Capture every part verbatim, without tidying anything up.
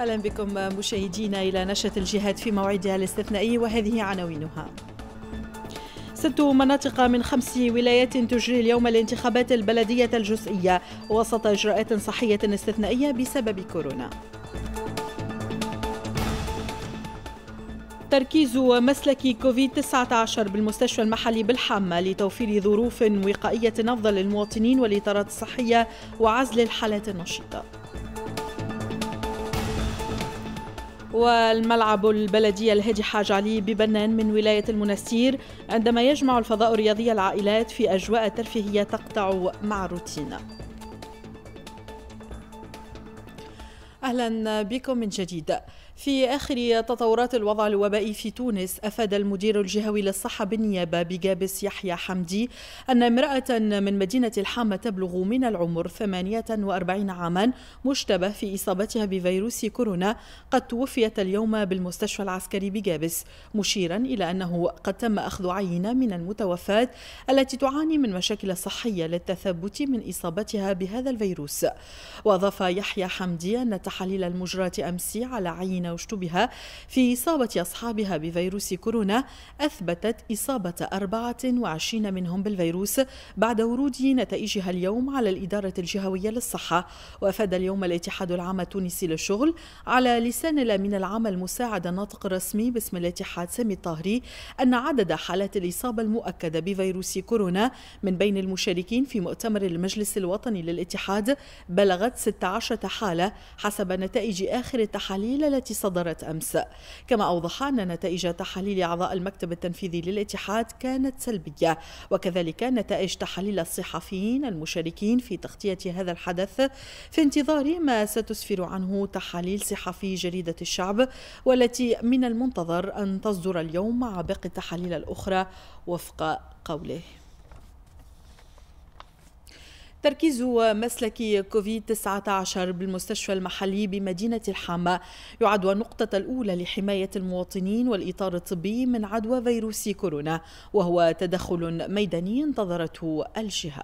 أهلا بكم مشاهدينا إلى نشرة الجهاد في موعدها الاستثنائي، وهذه عناوينها. ست مناطق من خمس ولايات تجري اليوم الانتخابات البلدية الجزئية وسط إجراءات صحية استثنائية بسبب كورونا. تركيز مسلك كوفيد تسعة عشر بالمستشفى المحلي بالحامة لتوفير ظروف وقائية أفضل للمواطنين والإطارات الصحية وعزل الحالات النشطة. والملعب البلدي الهادي حاج علي ببنان من ولاية المنستير عندما يجمع الفضاء الرياضي العائلات في أجواء ترفيهية تقطع مع الروتين. أهلا بكم من جديد. في آخر تطورات الوضع الوبائي في تونس، أفاد المدير الجهوي للصحة بالنيابة بجابس يحيى حمدي أن امرأة من مدينة الحامة تبلغ من العمر ثمانية وأربعين عاما مشتبه في إصابتها بفيروس كورونا قد توفيت اليوم بالمستشفى العسكري بجابس، مشيرا إلى أنه قد تم أخذ عينة من المتوفاة التي تعاني من مشاكل صحية للتثبت من إصابتها بهذا الفيروس. وأضاف يحيى حمدي أن التحاليل المجراة أمس على عينة واشتبه في إصابة أصحابها بفيروس كورونا أثبتت إصابة أربعة وعشرين منهم بالفيروس بعد ورود نتائجها اليوم على الإدارة الجهوية للصحة. وأفاد اليوم الاتحاد العام التونسي للشغل على لسان الأمين العام المساعد الناطق الرسمي باسم الاتحاد سامي الطاهري أن عدد حالات الإصابة المؤكدة بفيروس كورونا من بين المشاركين في مؤتمر المجلس الوطني للاتحاد بلغت ستة عشر حالة حسب نتائج آخر التحاليل التي صدرت أمس. كما أوضح أن نتائج تحاليل أعضاء المكتب التنفيذي للاتحاد كانت سلبية، وكذلك نتائج تحاليل الصحفيين المشاركين في تغطية هذا الحدث في انتظار ما ستسفر عنه تحاليل صحفي جريدة الشعب، والتي من المنتظر أن تصدر اليوم مع باقي التحاليل الأخرى وفق قوله. تركيز مسلك كوفيد تسعة عشر بالمستشفى المحلي بمدينة الحامة يعد النقطة الأولى لحماية المواطنين والإطار الطبي من عدوى فيروس كورونا، وهو تدخل ميداني انتظرته الجهة.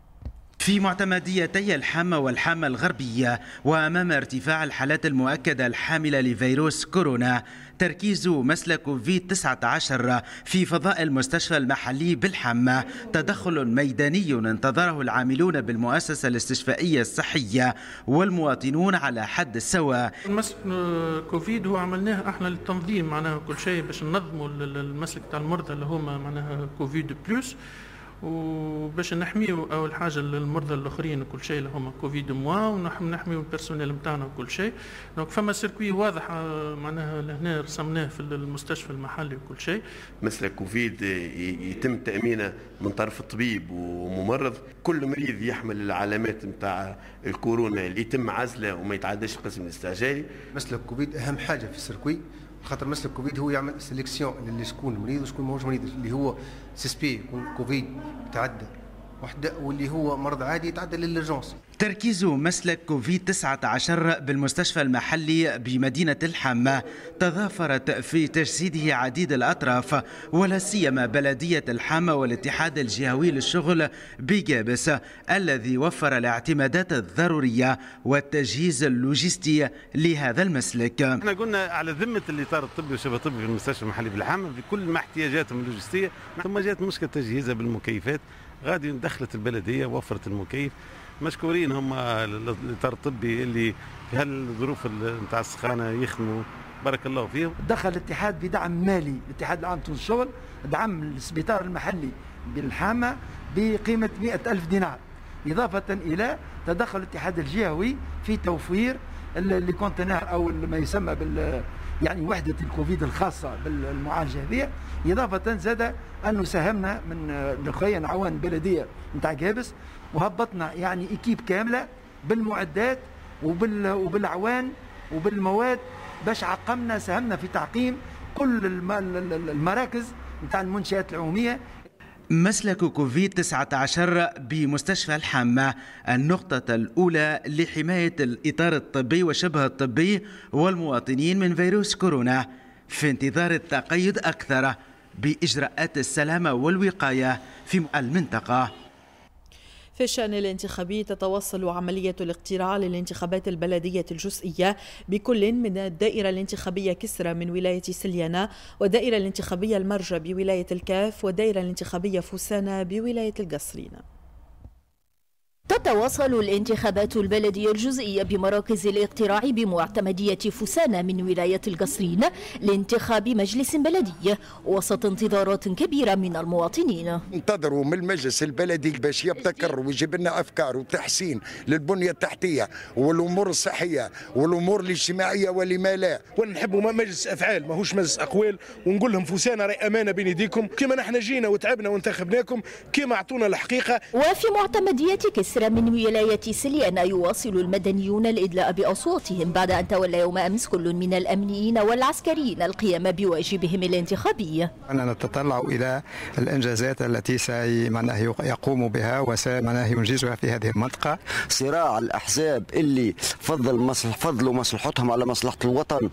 في معتمديتي الحامة والحامة الغربية وأمام ارتفاع الحالات المؤكدة الحاملة لفيروس كورونا، تركيز مسلك كوفيد تسعة عشر في فضاء المستشفى المحلي بالحامة تدخل ميداني انتظره العاملون بالمؤسسة الاستشفائية الصحية والمواطنون على حد السواء. المسلك كوفيد هو عملناه احنا للتنظيم معناها كل شيء باش ننظموا المسلك تاع المرضى اللي هما معناها كوفيد بلس، وباش نحميو اول حاجه المرضى الاخرين وكل شيء اللي هما كوفيد موا، ونحميو البيرسونيل نتاعنا وكل شيء. دونك فما سيركوي واضح معناها لهنا رسمناه في المستشفى المحلي وكل شيء. مسلك كوفيد يتم تامينه من طرف الطبيب وممرض، كل مريض يحمل العلامات نتاع الكورونا اللي يتم عزله وما يتعداش القسم الاستعجالي. مسلك كوفيد اهم حاجه في السيركوي، خاطر مسلك كوفيد هو يعمل سيليكسيون اللي شكون مريض وشكون ماهوش مريض، اللي هو سيسبي يكون كوفيد يتعدى وحده، واللي هو مرض عادي يتعدى للإرجانس. تركيز مسلك كوفيد تسعة عشر بالمستشفى المحلي بمدينة الحامة تضافرت في تجسيده عديد الأطراف، ولا سيما بلدية الحامة والاتحاد الجهوي للشغل بجابس الذي وفر الاعتمادات الضرورية والتجهيز اللوجستي لهذا المسلك. احنا قلنا على ذمة الإطار الطبي وشبه طبي في المستشفى المحلي بالحامة بكل ما احتياجاتهم اللوجستية، ثم جاءت مشكلة تجهيزها بالمكيفات. غادي دخلت البلدية وفرت المكيف، مشكورين هم الإطار الطبي اللي في هالظروف نتاع السخانة يخدموا، بارك الله فيهم. دخل الاتحاد بدعم مالي، الاتحاد العام تونس الشغل دعم السبيطار المحلي بالحامة بقيمة مئة ألف دينار، إضافة إلى تدخل الاتحاد الجهوي في توفير اللي كونتينر أو ما يسمى بال يعني وحدة الكوفيد الخاصة بالمعالجة هذه، إضافة زاد أنه ساهمنا من الخيان عوان بلدية نتاع جابس وهبطنا يعني إكيب كاملة بالمعدات وبال وبالعوان وبالمواد باش عقمنا ساهمنا في تعقيم كل المراكز نتاع المنشآت العمومية. مسلك كوفيد تسعة عشر بمستشفى الحامة النقطة الأولى لحماية الإطار الطبي وشبه الطبي والمواطنين من فيروس كورونا في انتظار التقيد أكثر بإجراءات السلامة والوقاية في المنطقة. في الشأن الانتخابي تتواصل عملية الاقتراع للانتخابات البلدية الجزئية بكل من الدائرة الانتخابية كسرى من ولاية سليانة، والدائرة الانتخابية المرجة بولاية الكاف، والدائرة الانتخابية فوسانة بولاية القصرين. تتواصل الانتخابات البلدية الجزئية بمراكز الاقتراع بمعتمدية فوسانة من ولاية القصرين لانتخاب مجلس بلدي وسط انتظارات كبيرة من المواطنين. انتظروا من المجلس البلدي باش يبتكر ويجيب لنا افكار وتحسين للبنية التحتية والامور الصحية والامور الاجتماعية ولما لا. ونحبوا مجلس افعال ماهوش مجلس اقوال، ونقول لهم فوسانة راي امانة بين يديكم كما نحن جينا وتعبنا وانتخبناكم كما اعطونا الحقيقة. وفي معتمدية كسرى من ولاية سليانة يواصل المدنيون الإدلاء بأصواتهم بعد أن تولى يوم أمس كل من الأمنيين والعسكريين القيام بواجبهم الانتخابي. أننا نتطلع إلى الإنجازات التي سيمناه يقوم بها وسيمناه ينجزها في هذه المنطقة. صراع الأحزاب اللي فضل مصلح فضلوا مصلحتهم على مصلحة الوطن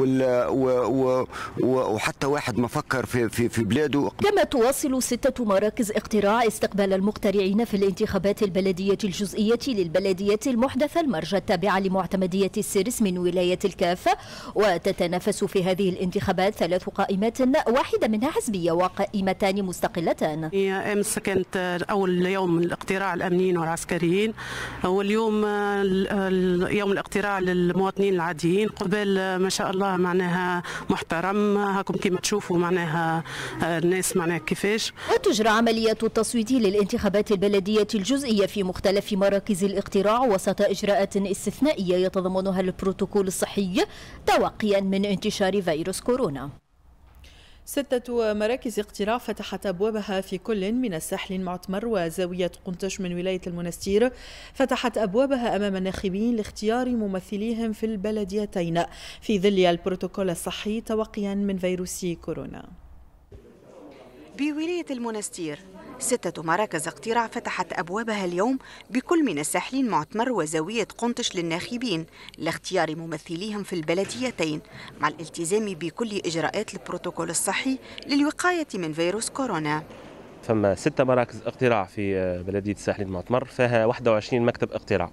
وحتى واحد ما فكر في, في, في بلاده. كما تواصل ستة مراكز اقتراع استقبال المقترعين في الانتخابات البلدية الجزئية للبلدية المحدثة المرجة التابعة لمعتمدية السرس من ولاية الكافة، وتتنافس في هذه الانتخابات ثلاث قائمات، واحدة منها حزبية وقائمتان مستقلتان. أمس كانت أول يوم الاقتراع الأمنيين والعسكريين، واليوم يوم الاقتراع للمواطنين العاديين. قبال ما شاء الله معناها محترم، هاكم كما تشوفوا معناها الناس معناها كيفاش. وتجرى عملية التصويت للانتخابات البلدية الجزئية في مختلف مراكز الاقتراع وسط إجراءات استثنائية يتضمنها البروتوكول الصحي توقيا من انتشار فيروس كورونا. ستة مراكز اقتراع فتحت أبوابها في كل من الساحل المعتمر وزاوية قنطش من ولاية المنستير، فتحت أبوابها أمام الناخبين لاختيار ممثليهم في البلديتين في ظل البروتوكول الصحي توقيا من فيروس كورونا. بولاية المنستير ستة مراكز اقتراع فتحت أبوابها اليوم بكل من الساحل المعتمر وزاوية قنطش للناخبين لاختيار ممثليهم في البلديتين مع الالتزام بكل إجراءات البروتوكول الصحي للوقاية من فيروس كورونا. فما ستة مراكز اقتراع في بلدية الساحل المعتمر، فيها واحد وعشرين مكتب اقتراع،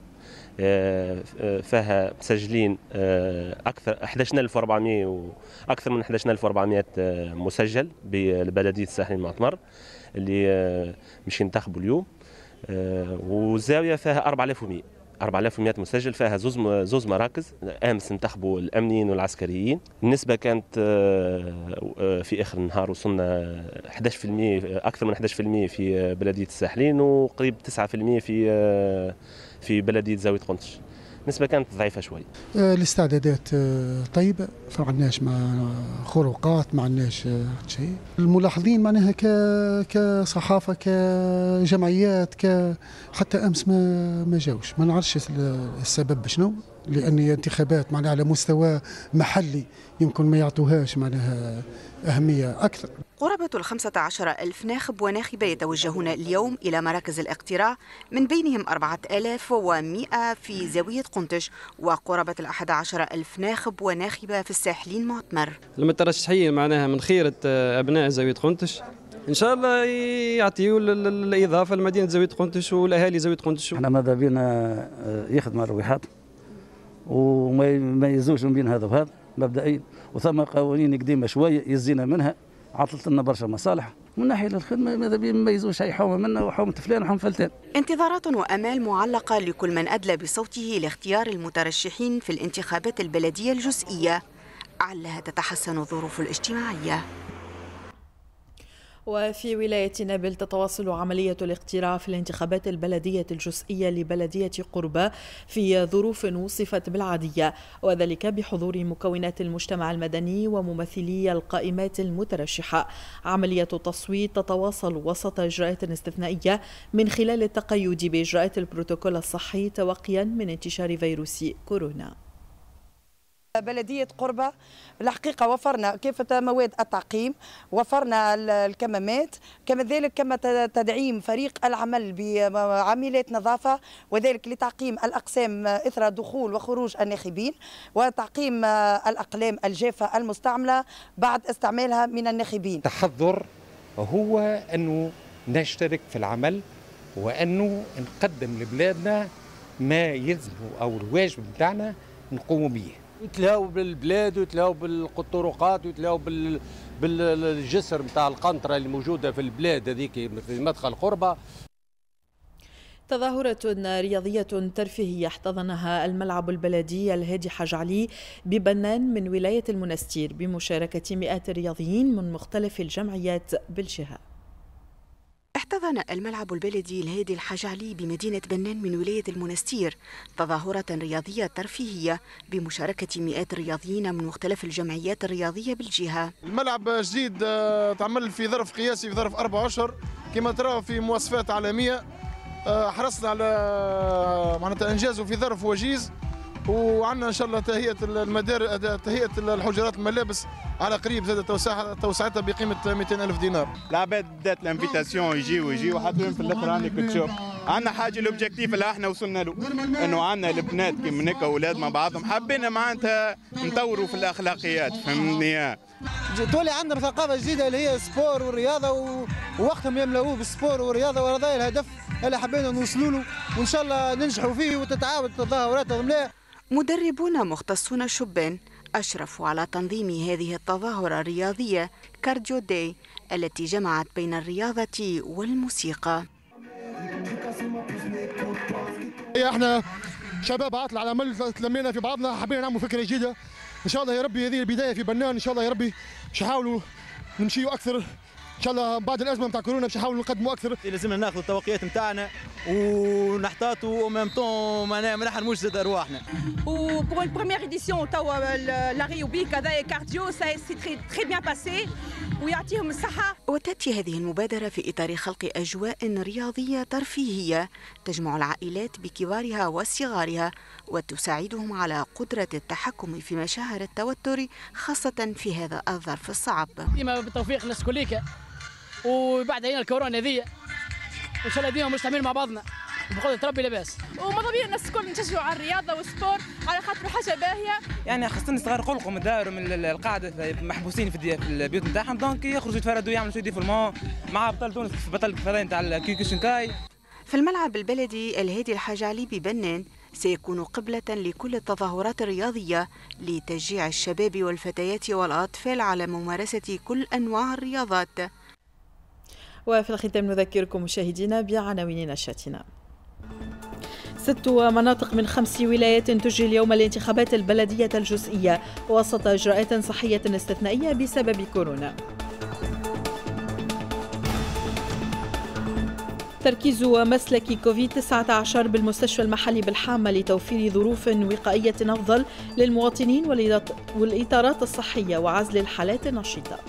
فيها مسجلين أكثر أحد عشر ألف وأربعمائة وأكثر من أحد عشر ألف وأربعمائة مسجل ببلدية الساحل المعتمر اللي مش ينتخبوا اليوم، والزاوية فيها أربعة آلاف ومائة أربعة آلاف ومائة مسجل، فيها زوز زوز مراكز. امس انتخبوا الامنيين والعسكريين، النسبه كانت في اخر النهار وصلنا أحد عشر بالمائة اكثر من أحد عشر بالمائة في بلديه الساحلين وقريب تسعة بالمائة في في بلديه زاويه قنطش. النسبه كانت ضعيفه شوي. الاستعدادات طيبه، ما عندناش خروقات، ما عندناش شيء. الملاحظين معناها كصحافه كجمعيات ك حتى امس ما ما جاوش، ما نعرفش السبب شنو، لان انتخابات معناها على مستوى محلي يمكن ما يعطوهاش معناها أهمية أكثر. قرابة الخمسة عشر ألف ناخب وناخبة يتوجهون اليوم إلى مراكز الاقتراع، من بينهم أربعة آلاف ومائة في زاوية قنطش، وقرابة الأحد عشر ألف ناخب وناخبة في الساحلين معتمر. المترشحين معناها من خيرة أبناء زاوية قنطش، إن شاء الله يعطيوا الإضافة لمدينة زاوية قنطش والأهالي زاوية قنطش. احنا ماذا بينا يخدموا الرويحات وما يميزوش بين هذا وهذا مبدئيا، وثم قوانين قديمه شويه يزينا منها، عطلت لنا برشا مصالح من ناحيه الخدمه، ماذا بينا نميزوش هي حومه منا وحومه فلان وحومه فلتان. انتظارات وامال معلقه لكل من ادلى بصوته لاختيار المترشحين في الانتخابات البلديه الجزئيه، علها تتحسن الظروف الاجتماعيه. وفي ولاية نابل تتواصل عملية الاقتراع في الانتخابات البلدية الجزئية لبلدية قربة في ظروف وصفت بالعادية، وذلك بحضور مكونات المجتمع المدني وممثلي القائمات المترشحة. عملية التصويت تتواصل وسط إجراءات استثنائية من خلال التقيد بإجراءات البروتوكول الصحي توقيا من انتشار فيروس كورونا. بلدية قربة الحقيقة وفرنا كافة مواد التعقيم، وفرنا الكمامات، كما ذلك كما تدعيم فريق العمل بعاملات نظافة، وذلك لتعقيم الأقسام إثر دخول وخروج الناخبين، وتعقيم الأقلام الجافة المستعملة بعد استعمالها من الناخبين. التحضر هو أنه نشترك في العمل وأنه نقدم لبلادنا ما يلزم أو الواجب بتاعنا نقوم به. يتلاو بالبلاد ويتلاو بالطرقات ويتلاو بال بالجسر نتاع القنطرة اللي موجودة في البلاد هذيك في مدخل قربة. تظاهرة رياضية ترفيهية احتضنها الملعب البلدي الهادي حاج علي ببنان من ولاية المنستير بمشاركة مئات الرياضيين من مختلف الجمعيات بالجهة. احتضن الملعب البلدي الهادي الحاج علي بمدينة بنان من ولاية المنستير تظاهرة رياضية ترفيهية بمشاركة مئات الرياضيين من مختلف الجمعيات الرياضية بالجهة. الملعب جديد تعمل في ظرف قياسي في ظرف أربعة أشهر كما ترى في مواصفات عالمية، حرصنا على معناتها انجازه في ظرف وجيز، وعندنا ان شاء الله تهيئه المدار تهيئه الحجرات الملابس على قريب زاد توسعتها بقيمه مئتين ألف دينار. العباد بدات الانفيتاسيون يجيو يجيو حتى في الاخر عندك تشوف عندنا حاجه الاوبجيكتيف اللي احنا وصلنا له انه عندنا البنات كيما هكا اولاد مع بعضهم حبينا معناتها نطوروا في الاخلاقيات فهمتني. تولي عندنا ثقافه جديده اللي هي السبور والرياضه ووقتهم يملؤوه بالسبور والرياضه، وهذا الهدف اللي حبينا نوصلوا له وان شاء الله ننجحوا فيه وتتعاود التظاهرات مليح. مدربون مختصون شبان أشرفوا على تنظيم هذه التظاهرة الرياضية كارديو داي التي جمعت بين الرياضة والموسيقى. احنا شباب عاطل على عمل تلمينا في بعضنا، حبينا نعمل فكرة جديدة ان شاء الله يا ربي. هذه البداية في بنان ان شاء الله يا ربي، باش نحاولوا نمشيوا اكثر ان شاء الله بعد الازمه نتاع كورونا، باش نحاولوا نقدموا اكثر. لازمنا ناخذوا التوقيات نتاعنا ونحتاطوا او ميم طون ما نحرموش زاد ارواحنا. و pour une première édition توا لا ريوبيك هذا كارديو سي تري تري بيان باسي ويعطيهم الصحه. وتاتي هذه المبادره في اطار خلق اجواء رياضيه ترفيهيه تجمع العائلات بكبارها وصغارها وتساعدهم على قدره التحكم في مشاعر التوتر خاصه في هذا الظرف الصعب. ديما بالتوفيق الناس كليك، وبعد هنا الكورونا ذي ان شاء الله ديما مجتمعين مع بعضنا بقدرة ربي لاباس. وماذا بيا الناس الكل نشجعوا على الرياضه والسبور على خاطر حاجه باهيه. يعني خاصة الصغار قلقوا من الدار من القاعده محبوسين في البيوت نتاعهم، دونك يخرجوا يتفردوا يعملوا شويه ديفورمون مع بطل تونس في بطل الفضاء نتاع الكيكوشنكاي. في الملعب البلدي الهادي الحاج علي ببنان سيكون قبلة لكل التظاهرات الرياضية لتشجيع الشباب والفتيات والأطفال على ممارسة كل أنواع الرياضات. وفي الختام نذكركم مشاهدينا بعناوين نشرتنا. ست مناطق من خمس ولايات تجري اليوم الانتخابات البلدية الجزئية وسط إجراءات صحية استثنائية بسبب كورونا. تركيز مسلك كوفيد تسعة عشر بالمستشفى المحلي بالحامة لتوفير ظروف وقائية أفضل للمواطنين والإطارات الصحية وعزل الحالات النشطة.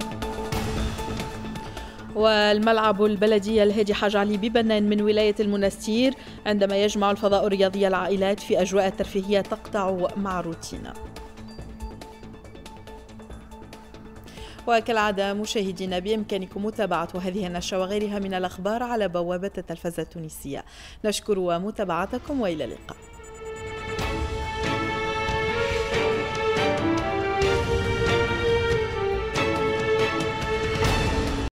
والملعب البلدي الهادي حاج علي ببنان من ولاية المنستير عندما يجمع الفضاء الرياضي العائلات في أجواء ترفيهية تقطع مع روتينا. وكالعادة مشاهدينا بإمكانكم متابعة هذه النشرة وغيرها من الأخبار على بوابة التلفزة التونسية. نشكر متابعتكم وإلى اللقاء.